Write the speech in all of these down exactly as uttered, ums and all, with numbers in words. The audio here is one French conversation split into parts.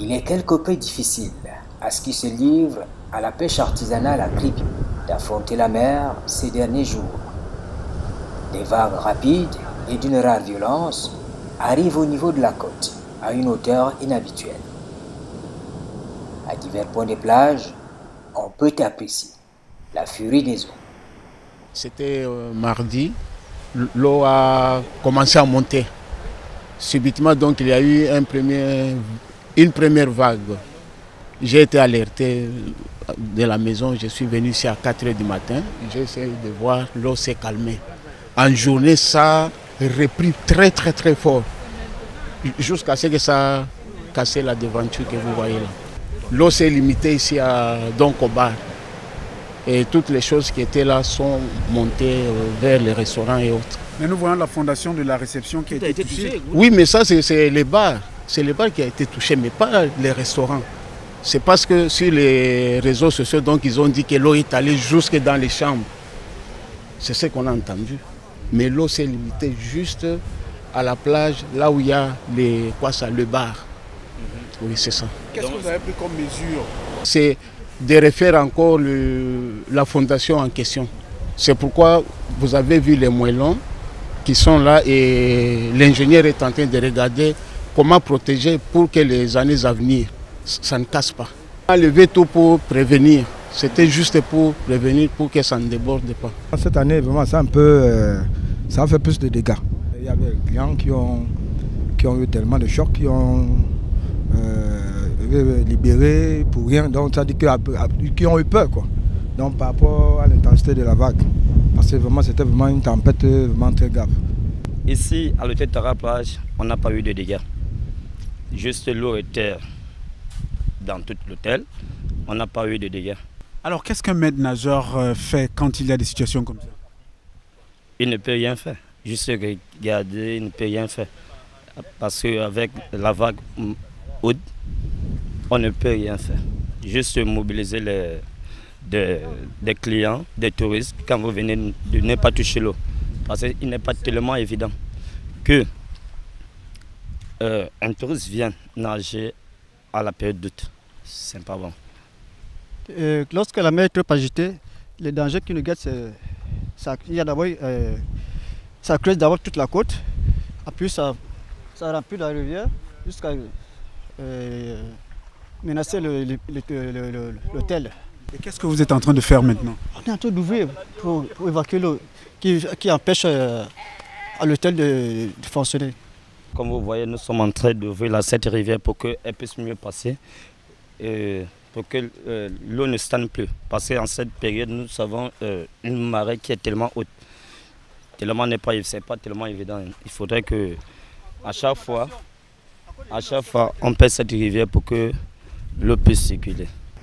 Il est quelque peu difficile à ce qui se livre à la pêche artisanale à Kribi d'affronter la mer ces derniers jours. Des vagues rapides et d'une rare violence arrivent au niveau de la côte à une hauteur inhabituelle. À divers points des plages, on peut apprécier la furie des eaux. C'était euh, mardi, l'eau a commencé à monter. Subitement, donc, il y a eu un premier, une première vague. J'ai été alerté de la maison, je suis venu ici à quatre heures du matin. J'ai essayé de voir, l'eau s'est calmée. En journée, ça a repris très très très fort, jusqu'à ce que ça a cassé la devanture que vous voyez là. L'eau s'est limitée ici à, donc au bar. Et toutes les choses qui étaient là sont montées vers les restaurants et autres. Mais nous voyons la fondation de la réception qui a été touchée. Oui, mais ça c'est les bars. C'est les bars qui ont été touchés, mais pas les restaurants. C'est parce que sur les réseaux sociaux, donc, ils ont dit que l'eau est allée jusque dans les chambres. C'est ce qu'on a entendu. Mais l'eau s'est limitée juste à la plage, là où il y a les, quoi ça, le bar. Mm-hmm. Oui, c'est ça. Qu'est-ce que vous avez pris comme mesure? C'est de refaire encore le, la fondation en question. C'est pourquoi vous avez vu les moellons qui sont là et l'ingénieur est en train de regarder comment protéger pour que les années à venir, ça ne casse pas. On a levé tout pour prévenir. C'était juste pour prévenir, pour que ça ne déborde pas. Cette année, vraiment, c'est un peu, euh, ça a fait plus de dégâts. Il y avait des clients qui ont, qui ont eu tellement de chocs, qui ont euh, libéré pour rien. Donc, ça dit qu'ils ont eu peur, quoi. Donc, par rapport à l'intensité de la vague, parce que vraiment, c'était vraiment une tempête vraiment très grave. Ici, à l'hôtel Tara Plage, on n'a pas eu de dégâts. Juste l'eau était dans tout l'hôtel. On n'a pas eu de dégâts. Alors, qu'est-ce qu'un maître nageur fait quand il y a des situations comme ça? Il ne peut rien faire. Juste regarder, il ne peut rien faire. Parce qu'avec la vague haute, on ne peut rien faire. Juste mobiliser les, des, des clients, des touristes, quand vous venez, de ne pas toucher l'eau. Parce qu'il n'est pas tellement évident que euh, un touriste vienne nager à la période d'août. C'est pas bon. Et lorsque la mer est trop agitée, les dangers qui nous guettent, c'est ça, il y a d'abord, euh, ça creuse d'abord toute la côte, puis ça, ça remplit la rivière jusqu'à euh, menacer l'hôtel. Et qu'est-ce que vous êtes en train de faire maintenant? On est en train d'ouvrir pour, pour évacuer l'eau qui, qui empêche euh, à l'hôtel de, de fonctionner. Comme vous voyez, nous sommes en train d'ouvrir cette rivière pour qu'elle puisse mieux passer. Et pour que euh, l'eau ne stagne plus. Parce qu'en cette période, nous avons euh, une marée qui est tellement haute. Tellement n'est pas, c'est pas tellement évident. Il faudrait que à chaque fois, à chaque fois, on pèse cette rivière pour que l'eau puisse circuler.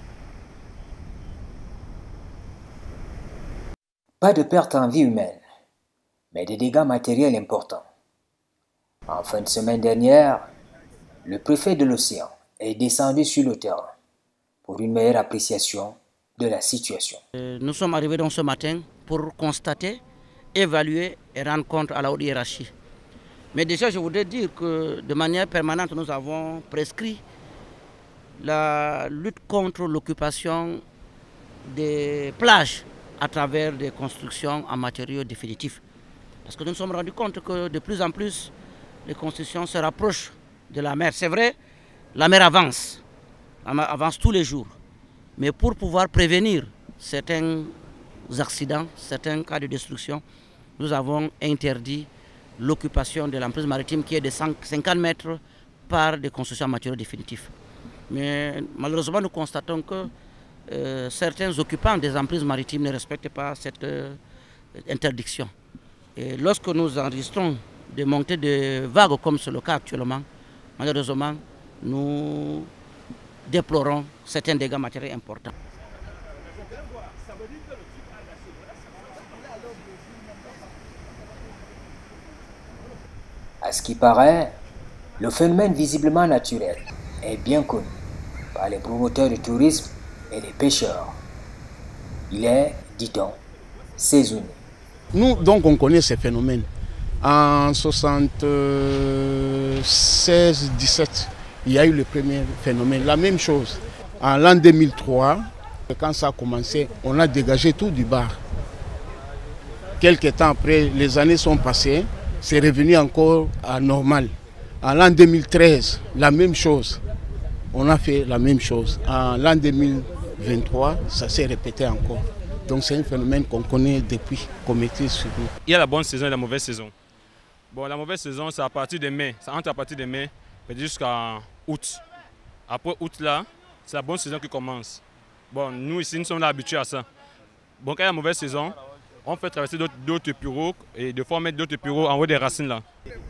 Pas de perte en vie humaine, mais des dégâts matériels importants. En fin de semaine dernière, le préfet de l'océan est descendu sur le terrain pour une meilleure appréciation de la situation. Nous sommes arrivés donc ce matin pour constater, évaluer et rendre compte à la haute hiérarchie. Mais déjà, je voudrais dire que de manière permanente, nous avons prescrit la lutte contre l'occupation des plages à travers des constructions en matériaux définitifs. Parce que nous nous sommes rendus compte que de plus en plus, les constructions se rapprochent de la mer. C'est vrai, la mer avance. La mer avance tous les jours. Mais pour pouvoir prévenir certains accidents, certains cas de destruction, nous avons interdit l'occupation de l'emprise maritime qui est de cinquante mètres par des constructions en matériaux définitifs. Mais malheureusement, nous constatons que euh, certains occupants des emprises maritimes ne respectent pas cette euh, interdiction. Et lorsque nous enregistrons des montées de vagues comme c'est le cas actuellement, malheureusement, nous déplorons certains dégâts matériels importants. À ce qui paraît, le phénomène visiblement naturel est bien connu par les promoteurs du tourisme et les pêcheurs. Il est, dit-on, saisonnier. Nous, donc, on connaît ces phénomènes. En soixante-seize dix-sept, il y a eu le premier phénomène. La même chose, en l'an deux mille trois, quand ça a commencé, on a dégagé tout du bar. Quelques temps après, les années sont passées, c'est revenu encore à normal. En l'an deux mille treize, la même chose. On a fait la même chose. En l'an deux mille vingt-trois, ça s'est répété encore. Donc c'est un phénomène qu'on connaît depuis qu'on maîtrise sur nous. Il y a la bonne saison et la mauvaise saison. Bon, la mauvaise saison, c'est à partir de mai. Ça entre à partir de mai jusqu'à août. Après août, là, c'est la bonne saison qui commence. Bon, nous ici, nous sommes là habitués à ça. Bon, quand il y a la mauvaise saison, on fait traverser d'autres pirogues et de fois mettre d'autres pirogues en haut des racines là.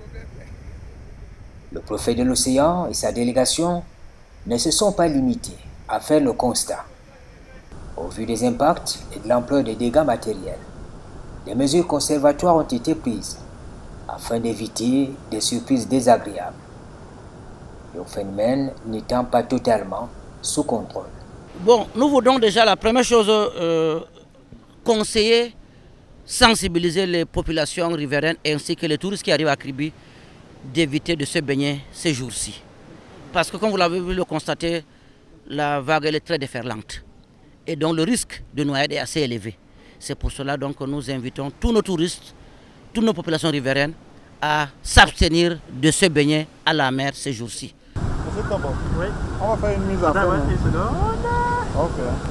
Le préfet de l'océan et sa délégation ne se sont pas limités à faire le constat. Au vu des impacts et de l'ampleur des dégâts matériels, des mesures conservatoires ont été prises afin d'éviter des surprises désagréables. Le phénomène n'étant pas totalement sous contrôle. Bon, nous voulons déjà la première chose euh, conseiller, sensibiliser les populations riveraines ainsi que les touristes qui arrivent à Kribi d'éviter de se baigner ces jours-ci. Parce que comme vous l'avez vu le constater, la vague elle est très déferlante. Et donc le risque de noyade est assez élevé. C'est pour cela donc que nous invitons tous nos touristes, toutes nos populations riveraines à s'abstenir de se baigner à la mer ces jours-ci. Oui. On va faire une mise en forme. Ok.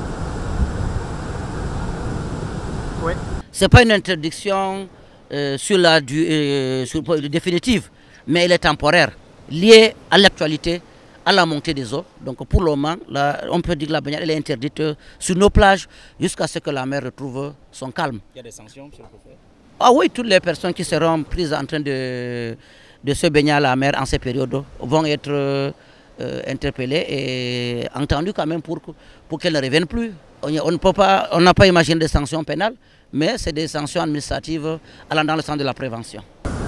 Oui. Ce n'est pas une interdiction euh, sur la du, euh, sur, définitive, mais elle est temporaire, liée à l'actualité, à la montée des eaux. Donc pour le moment, là, on peut dire que la baignade elle est interdite sur nos plages jusqu'à ce que la mer retrouve son calme. Il y a des sanctions, monsieur le préfet? Ah oui, toutes les personnes qui seront prises en train de, de se baigner à la mer en ces périodes vont être euh, interpellées et entendues quand même pour, pour qu'elles ne reviennent plus. On ne peut pas, on n'a pas imaginé des sanctions pénales, mais c'est des sanctions administratives allant dans le sens de la prévention.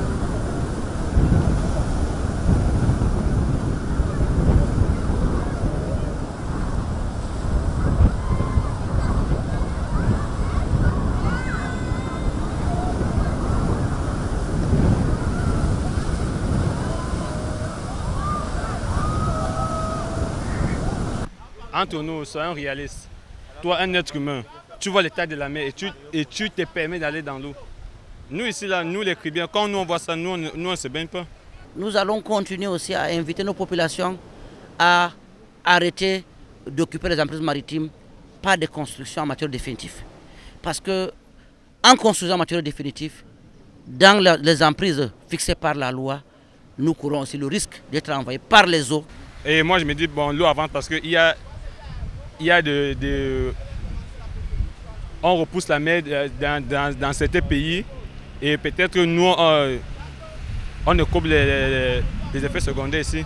Entre nous, soyons réalistes. Toi, un être humain, tu vois l'état de la mer et tu, et tu te permets d'aller dans l'eau. Nous ici, là, nous les Kribiens, quand nous on voit ça, nous on, nous, on ne se baigne pas. Nous allons continuer aussi à inviter nos populations à arrêter d'occuper les emprises maritimes par des constructions en matériaux définitifs. Parce que en construisant en matériaux définitifs, dans la, les emprises fixées par la loi, nous courons aussi le risque d'être envahis par les eaux. Et moi je me dis, bon, l'eau avance parce qu'il y a, il y a de, de... On repousse la mer dans, dans, dans certains pays et peut-être que nous, on, on ne coupe les, les, les effets secondaires ici.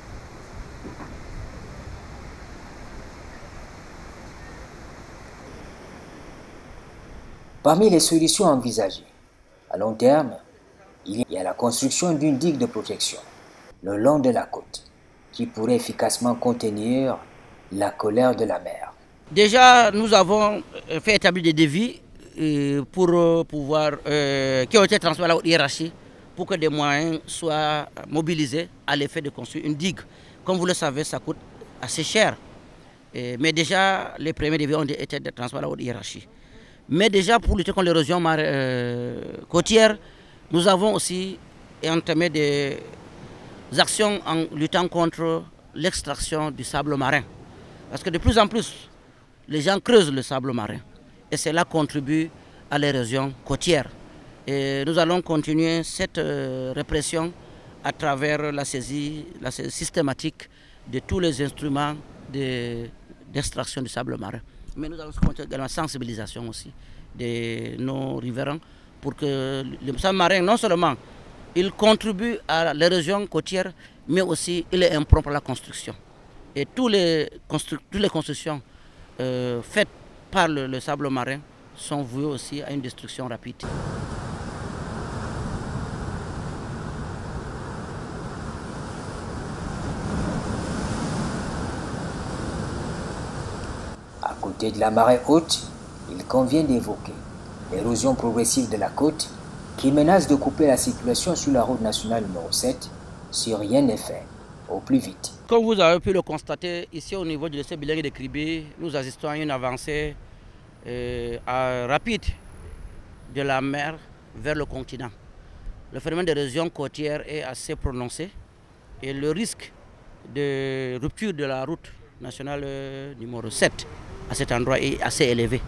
Parmi les solutions envisagées, à long terme, il y a la construction d'une digue de protection le long de la côte qui pourrait efficacement contenir la colère de la mer. Déjà, nous avons fait établir des devis pour pouvoir, euh, qui ont été transmis à la haute hiérarchie pour que des moyens soient mobilisés à l'effet de construire une digue. Comme vous le savez, ça coûte assez cher. Et, mais déjà, les premiers devis ont été transmis à la haute hiérarchie. Mais déjà, pour lutter contre l'érosion euh, côtière, nous avons aussi entamé des actions en luttant contre l'extraction du sable marin. Parce que de plus en plus, les gens creusent le sable marin. Et cela contribue à l'érosion côtière. Et nous allons continuer cette euh, répression à travers la saisie, la saisie systématique de tous les instruments d'extraction de, du sable marin. Mais nous allons continuer également la sensibilisation aussi de nos riverains pour que le sable marin, non seulement il contribue à l'érosion côtière, mais aussi il est impropre à la construction. Et tous les constru toutes les constructions euh, faites par le, le sable marin sont vouées aussi à une destruction rapide. À côté de la marée haute, il convient d'évoquer l'érosion progressive de la côte qui menace de couper la circulation sur la route nationale numéro sept si rien n'est fait au plus vite. Comme vous avez pu le constater, ici au niveau du lycée bilingue de Kribi, nous assistons à une avancée euh, à, rapide de la mer vers le continent. Le phénomène d'érosion côtière est assez prononcé et le risque de rupture de la route nationale numéro sept à cet endroit est assez élevé.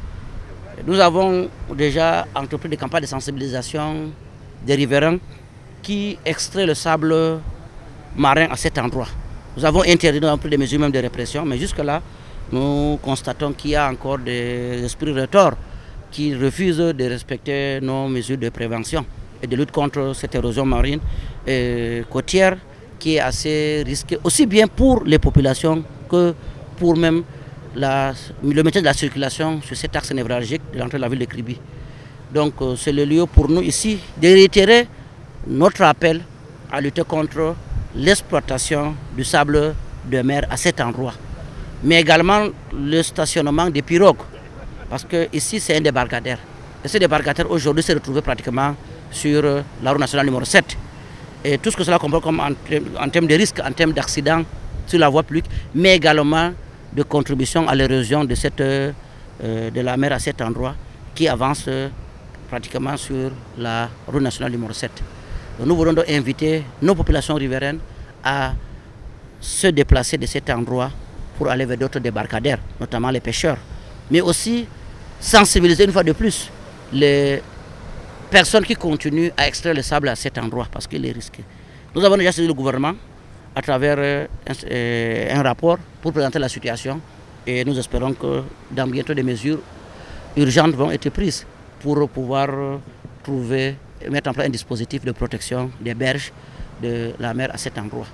Nous avons déjà entrepris des campagnes de sensibilisation des riverains qui extraient le sable marin à cet endroit. Nous avons interdit, nous avons pris des mesures même de répression, mais jusque-là, nous constatons qu'il y a encore des esprits retors qui refusent de respecter nos mesures de prévention et de lutte contre cette érosion marine et côtière qui est assez risquée, aussi bien pour les populations que pour même la, le maintien de la circulation sur cet axe névralgique de l'entrée de la ville de Kribi. Donc euh, c'est le lieu pour nous ici de réitérer notre appel à lutter contre l'exploitation du sable de mer à cet endroit, mais également le stationnement des pirogues, parce que ici c'est un débarcadère. Et ce débarcadère aujourd'hui s'est retrouvé pratiquement sur la route nationale numéro sept. Et tout ce que cela comporte comme en, en termes de risques, en termes d'accidents sur la voie publique, mais également de contribution à l'érosion de, cette, euh, de la mer à cet endroit qui avance euh, pratiquement sur la route nationale numéro sept. Donc nous voulons donc inviter nos populations riveraines à se déplacer de cet endroit pour aller vers d'autres débarcadères, notamment les pêcheurs, mais aussi sensibiliser une fois de plus les personnes qui continuent à extraire le sable à cet endroit parce qu'il est risqué. Nous avons déjà saisi le gouvernement à travers un, un rapport pour présenter la situation et nous espérons que dans bientôt des mesures urgentes vont être prises pour pouvoir trouver et mettre en place un dispositif de protection des berges de la mer à cet endroit.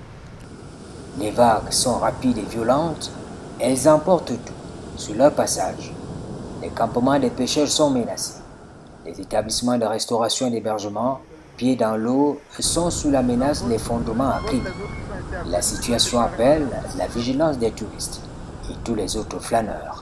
Les vagues sont rapides et violentes, elles emportent tout sur leur passage. Les campements des pêcheurs sont menacés. Les établissements de restauration et d'hébergement, pieds dans l'eau, sont sous la menace de l'effondrement à Kribi. La situation appelle la vigilance des touristes et tous les autres flâneurs.